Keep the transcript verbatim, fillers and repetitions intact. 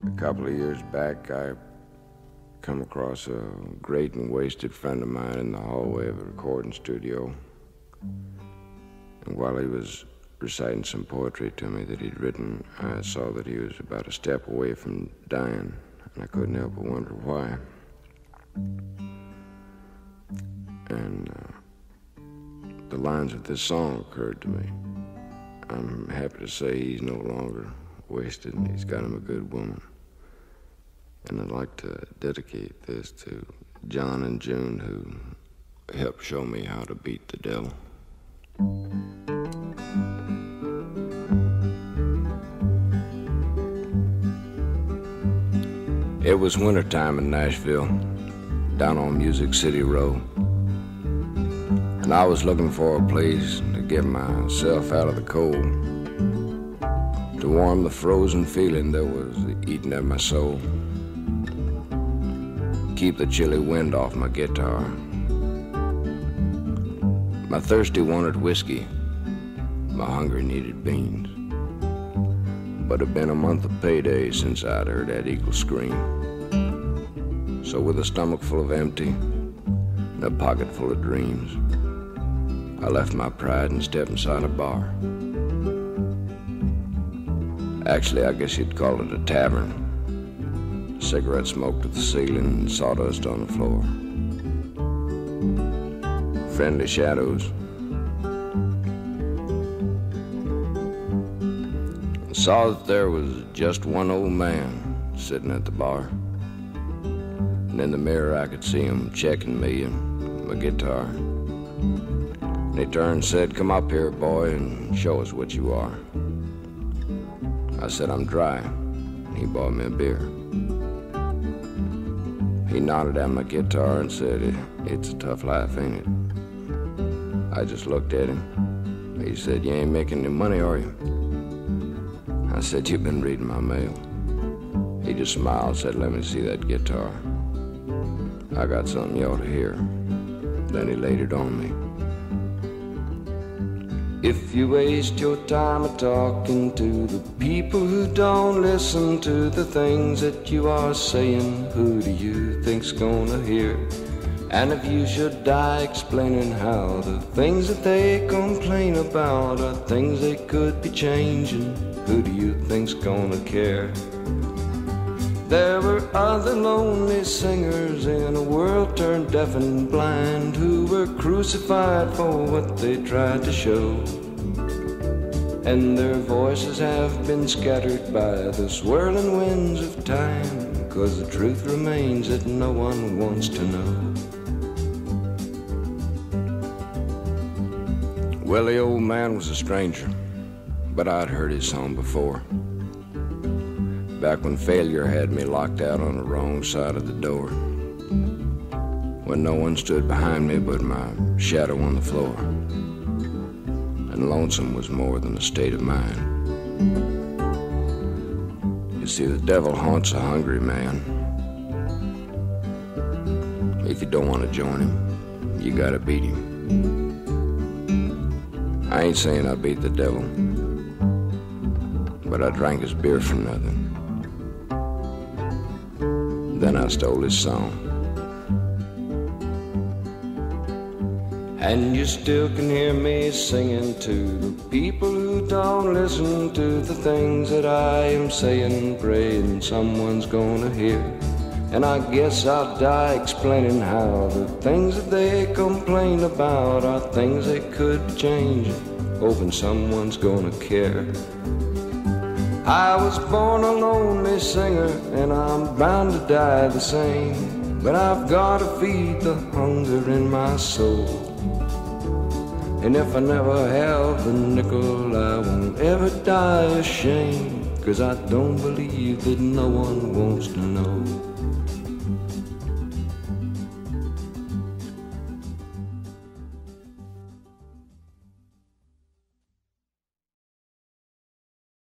A couple of years back, I come across a great and wasted friend of mine in the hallway of a recording studio. And while he was reciting some poetry to me that he'd written, I saw that he was about a step away from dying, and I couldn't help but wonder why. And uh, the lines of this song occurred to me. I'm happy to say he's no longer wasted, and he's got him a good woman. And I'd like to dedicate this to John and June, who helped show me how to beat the devil. It was wintertime in Nashville, down on Music City Road. And I was looking for a place to get myself out of the cold, to warm the frozen feeling that was eating at my soul, keep the chilly wind off my guitar. My thirsty wanted whiskey, my hungry needed beans. But it'd been a month of payday since I'd heard that eagle scream. So with a stomach full of empty and a pocket full of dreams, I left my pride and stepped inside a bar. Actually, I guess you'd call it a tavern. Cigarette smoke to the ceiling and sawdust on the floor. Friendly shadows. I saw that there was just one old man sitting at the bar. And in the mirror I could see him checking me and my guitar. And he turned and said, "Come up here, boy, and show us what you are." I said, "I'm dry." And he bought me a beer. He nodded at my guitar and said, "It's a tough life, ain't it?" I just looked at him. He said, "You ain't making any money, are you?" I said, "You've been reading my mail." He just smiled and said, "Let me see that guitar. I got something you ought to hear." Then he laid it on me. If you waste your time a-talking to the people who don't listen to the things that you are saying, who do you think's gonna hear? And if you should die explaining how the things that they complain about are things they could be changing, who do you think's gonna care? There were other lonely singers in a world turned deaf and blind, who were crucified for what they tried to show. And their voices have been scattered by the swirling winds of time, 'cause the truth remains that no one wants to know. Well, the old man was a stranger, but I'd heard his song before, back when failure had me locked out on the wrong side of the door, when no one stood behind me but my shadow on the floor, and lonesome was more than a state of mind. You see, the devil haunts a hungry man. If you don't want to join him, you gotta beat him. I ain't saying I beat the devil, but I drank his beer for nothing. Then I stole his song. And you still can hear me singing to the people who don't listen to the things that I am saying, praying someone's gonna hear. And I guess I'll die explaining how the things that they complain about are things they could be changing, hoping someone's gonna care. I was born a lonely singer, and I'm bound to die the same, but I've gotta feed the hunger in my soul. And if I never have a nickel, I won't ever die ashamed, 'cause I don't believe that no one wants to know.